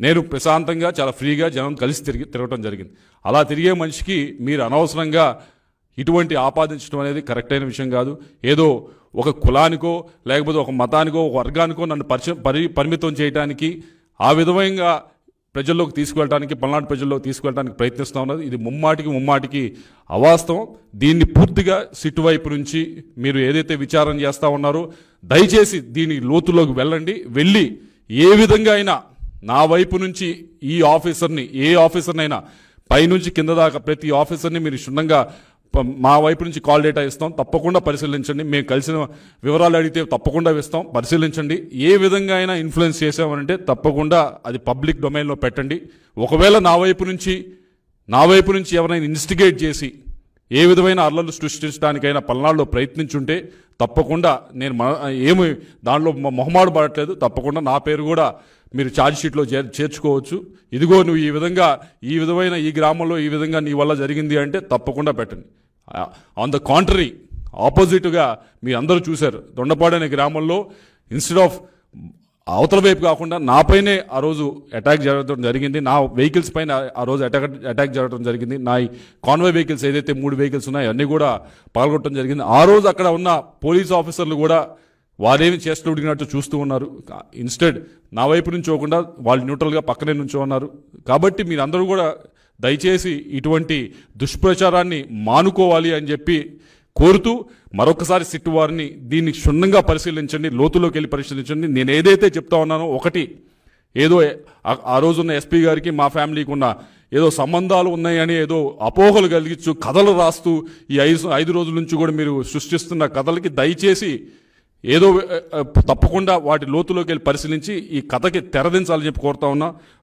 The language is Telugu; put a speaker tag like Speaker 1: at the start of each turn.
Speaker 1: నేను ప్రశాంతంగా చాలా ఫ్రీగా జనం కలిసి తిరగటం జరిగింది. అలా తిరిగే మనిషికి మీరు అనవసరంగా ఇటువంటి ఆపాదించడం అనేది కరెక్ట్ అయిన విషయం కాదు. ఏదో ఒక కులానికో లేకపోతే ఒక మతానికో ఒక వర్గానికో నన్ను పరిమితం చేయడానికి ఆ విధంగా ప్రజల్లోకి తీసుకువెళ్ళడానికి పల్నాడు ప్రజల్లోకి తీసుకువెళ్ళడానికి ప్రయత్నిస్తూ ఉన్నది. ఇది ముమ్మాటికి అవాస్తవం. దీన్ని పూర్తిగా సిట్టు వైపు నుంచి మీరు ఏదైతే విచారణ చేస్తూ ఉన్నారో దయచేసి దీని లోతులోకి వెళ్ళి ఏ విధంగా అయినా నా వైపు నుంచి ఈ ఆఫీసర్ని ఏ ఆఫీసర్నైనా పైనుంచి కింద దాకా ప్రతి ఆఫీసర్ని మీరు క్షుణ్ణంగా మా వైపు నుంచి కాల్ డేటా ఇస్తాం, తప్పకుండా పరిశీలించండి. మేము కలిసిన వివరాలు అడిగితే తప్పకుండా ఇస్తాం, పరిశీలించండి. ఏ విధంగా అయినా ఇన్ఫ్లుయెన్స్ చేసామనంటే తప్పకుండా అది పబ్లిక్ డొమైన్లో పెట్టండి. ఒకవేళ నా వైపు నుంచి ఎవరైనా ఇన్వెస్టిగేట్ చేసి ఏ విధమైన అల్లర్లు సృష్టించడానికైనా పల్నాడులో ప్రయత్నించుంటే తప్పకుండా నేను ఏమి దానిలో మొహమాటు పడట్లేదు, తప్పకుండా నా పేరు కూడా మీరు ఛార్జ్ షీట్లో చేర్చుకోవచ్చు. ఇదిగో నువ్వు ఈ విధమైన ఈ గ్రామంలో ఈ విధంగా నీ వల్ల జరిగింది అంటే తప్పకుండా పెట్టండి. ఆన్ ద కాంట్రరీ ఆపోజిట్గా మీ అందరూ చూశారు, దొండపాడు అనే గ్రామంలో ఇన్స్టెడ్ ఆఫ్ అవతల వైపు కాకుండా నాపైనే ఆ రోజు అటాక్ జరగడం జరిగింది. నా వెహికల్స్ పైన ఆ రోజు అటాక్ జరగడం జరిగింది. నా కాన్వాయ్ వెహికల్స్ ఏదైతే 3 వెహికల్స్ ఉన్నాయో అన్నీ కూడా పాల్గొనడం జరిగింది. ఆ రోజు అక్కడ ఉన్న పోలీస్ ఆఫీసర్లు కూడా వారేమి చేస్తూ ఉడిగినట్టు చూస్తూ ఉన్నారు. ఇన్స్టెడ్ నా వైపు నుంచోకుండా వాళ్ళు న్యూట్రల్గా పక్కనే నుంచో ఉన్నారు. కాబట్టి మీరందరూ కూడా దయచేసి ఇటువంటి దుష్ప్రచారాన్ని మానుకోవాలి అని చెప్పి కోరుతూ మరొకసారి సిట్టు వారిని దీన్ని క్షుణ్ణంగా పరిశీలించండి, లోతులోకి వెళ్ళి పరిశీలించండి. నేను ఏదైతే చెప్తా ఉన్నానో ఒకటి ఏదో ఆ రోజున్న ఎస్పీ గారికి మా ఫ్యామిలీకి ఉన్న ఏదో సంబంధాలు ఉన్నాయని ఏదో అపోహలు కలిగించు కథలు రాస్తూ ఈ 5 రోజుల నుంచి కూడా మీరు సృష్టిస్తున్న కథలకి దయచేసి ఏదో తప్పకుండా వాటి లోతులోకి వెళ్ళి పరిశీలించి ఈ కథకి తెరదించాలని చెప్పి కోరుతా ఉన్నా.